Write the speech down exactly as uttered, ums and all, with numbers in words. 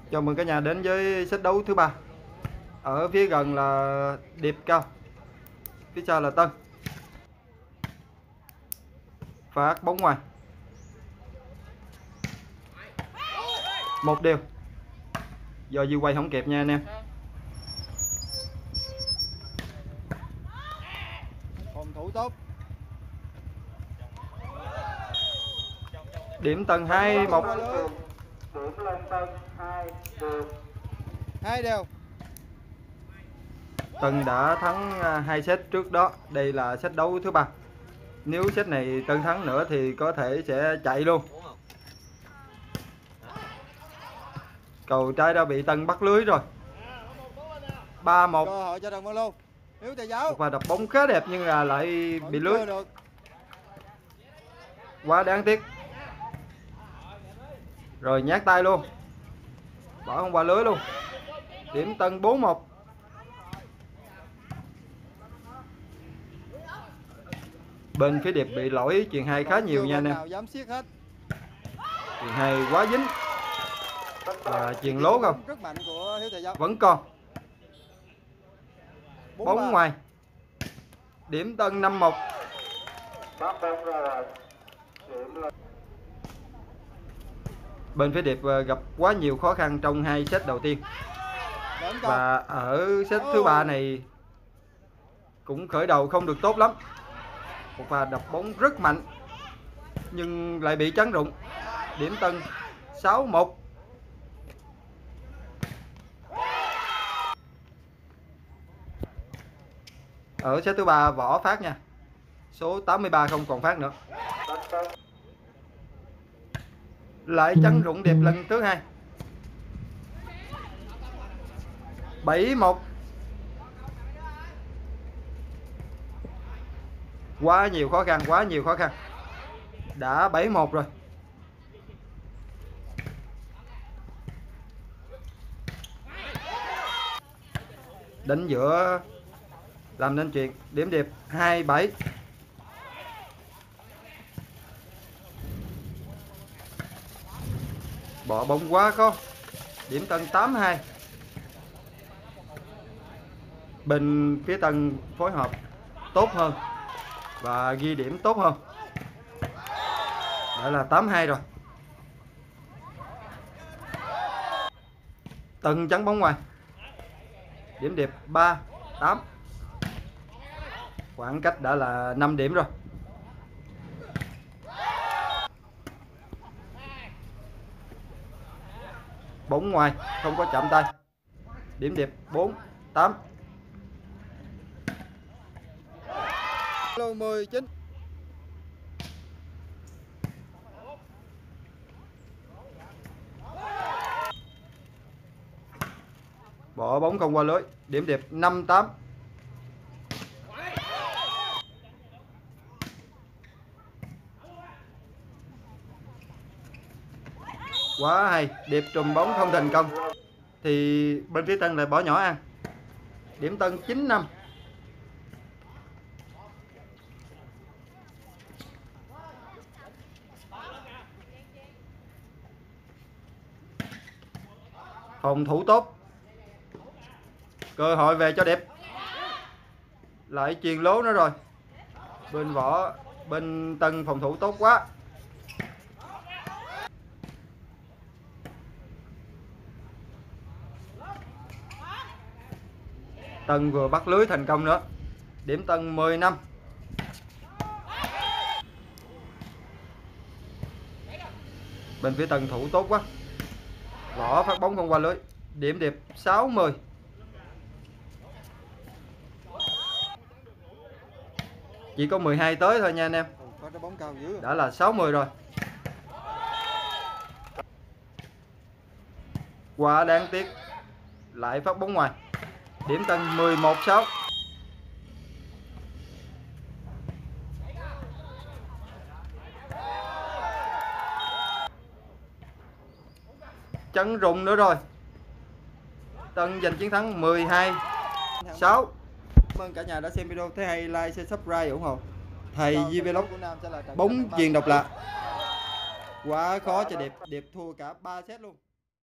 Chào mừng cả nhà đến với set đấu thứ ba. Ở phía gần là Điệp Cao, phía sau là Tân. Phát bóng ngoài, một điều. Do dư quay không kịp nha anh em. Phòng thủ tốt. Điểm Tân hai một. Điểm lên Tân hai đều. Hai đều. Tân đã thắng hai set trước đó. Đây là set đấu thứ ba. Nếu set này Tân thắng nữa thì có thể sẽ chạy luôn. Cầu trái đã bị Tân bắt lưới rồi. ba một. Cơ hội cho đồng Văn Lưu. Hiếu thầy giáo. Và đập bóng khá đẹp nhưng là lại bị lưới. Được. Quá đáng tiếc. Rồi nhát tay luôn. Bỏ không qua lưới luôn. Điểm Tân bốn một. Bên phía Điệp bị lỗi chuyền hai khá nhiều nha anh em. Dám siết hết. Chuyền hai quá dính. Và chuyền lố không? Rất mạnh của Hiếu thầy giáo. Vẫn còn. Bóng ba. ngoài. Điểm Tân năm một. Bên phía Điệp gặp quá nhiều khó khăn trong hai set đầu tiên. Và ở set thứ ba này cũng khởi đầu không được tốt lắm. Một pha đập bóng rất mạnh nhưng lại bị chắn rụng. Điểm Tân sáu một. Ở set thứ ba Võ phát nha. Số tám mươi ba không còn phát nữa. Lại chắn rụng Điệp lần thứ hai. bảy một. Quá nhiều khó khăn, quá nhiều khó khăn. Đã bảy một rồi. Đánh giữa làm nên chuyện. Điểm Điệp hai bảy. Bỏ bóng quá khó. Điểm Tân tám hai. Bên phía Tân phối hợp tốt hơn và ghi điểm tốt hơn. Đã là tám hai rồi. Tân chắn bóng ngoài. Điểm Điệp ba tám. Khoảng cách đã là năm điểm rồi. Bóng ngoài không có chạm tay. Điểm Điệp bốn tám. Lô mười chín. Bỏ bóng không qua lưới. Điểm Điệp năm tám. Quá hay. Điệp trùm bóng không thành công. Thì bên phía Tân lại bỏ nhỏ ăn. Điểm Tân chín năm. Phòng thủ tốt. Cơ hội về cho Điệp. Lại chuyền lố nữa rồi. Bên Võ, bên Tân phòng thủ tốt quá. Tân vừa bắt lưới thành công nữa. Điểm Tân mười năm. Bên phía Tân thủ tốt quá. Võ phát bóng không qua lưới. Điểm Điệp sáu mươi. Chỉ có mười hai tới thôi nha anh em. Đã là sáu mươi rồi. Quá đáng tiếc. Lại phát bóng ngoài. Điểm Tân mười một sáu. Chấn rụng nữa rồi. Tân giành chiến thắng mười hai sáu. Cảm ơn cả nhà đã xem video. Thấy hay like, share, subscribe ủng hộ thầy Vlog bóng chuyền độc lạ. Quá khó cho Điệp. Điệp thua cả ba set luôn.